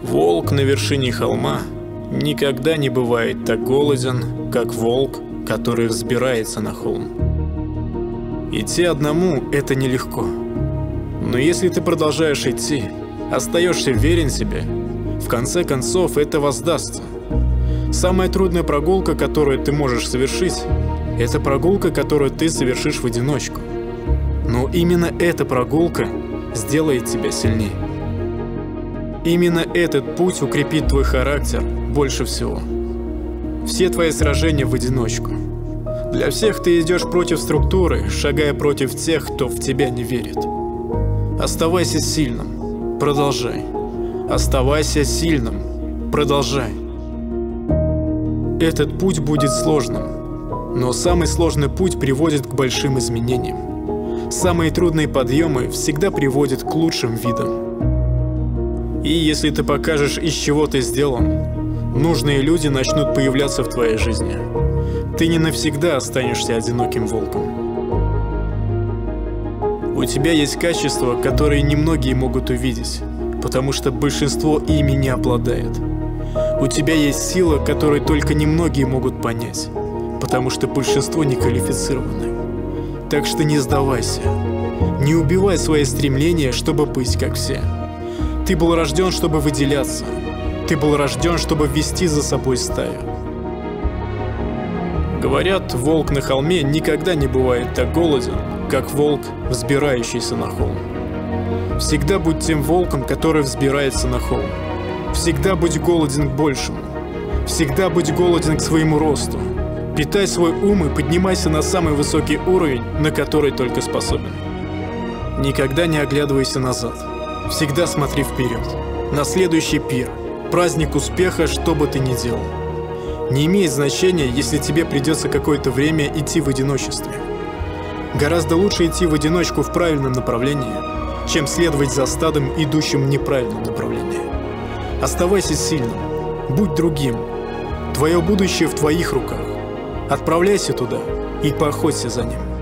Волк на вершине холма никогда не бывает так голоден, как волк, который взбирается на холм. Идти одному – это нелегко. Но если ты продолжаешь идти, остаешься верен себе, в конце концов это воздастся. Самая трудная прогулка, которую ты можешь совершить, это прогулка, которую ты совершишь в одиночку. Но именно эта прогулка сделает тебя сильнее. Именно этот путь укрепит твой характер больше всего. Все твои сражения в одиночку. Для всех ты идешь против структуры, шагая против тех, кто в тебя не верит. Оставайся сильным, продолжай. Оставайся сильным, продолжай. Этот путь будет сложным, но самый сложный путь приводит к большим изменениям. Самые трудные подъемы всегда приводят к лучшим видам. И если ты покажешь, из чего ты сделан, нужные люди начнут появляться в твоей жизни. Ты не навсегда останешься одиноким волком. У тебя есть качества, которые немногие могут увидеть, потому что большинство ими не обладает. У тебя есть сила, которую только немногие могут понять, потому что большинство не квалифицированы. Так что не сдавайся. Не убивай свои стремления, чтобы быть как все. Ты был рожден, чтобы выделяться. Ты был рожден, чтобы вести за собой стаю. Говорят, волк на холме никогда не бывает так голоден, как волк, взбирающийся на холм. Всегда будь тем волком, который взбирается на холм. Всегда будь голоден к большему. Всегда будь голоден к своему росту. Питай свой ум и поднимайся на самый высокий уровень, на который только способен. Никогда не оглядывайся назад. Всегда смотри вперед. На следующий пир. Праздник успеха, что бы ты ни делал. Не имеет значения, если тебе придется какое-то время идти в одиночестве. Гораздо лучше идти в одиночку в правильном направлении, чем следовать за стадом, идущим в неправильном направлении. Оставайся сильным. Будь другим. Твое будущее в твоих руках. Отправляйся туда и поохоться за ним.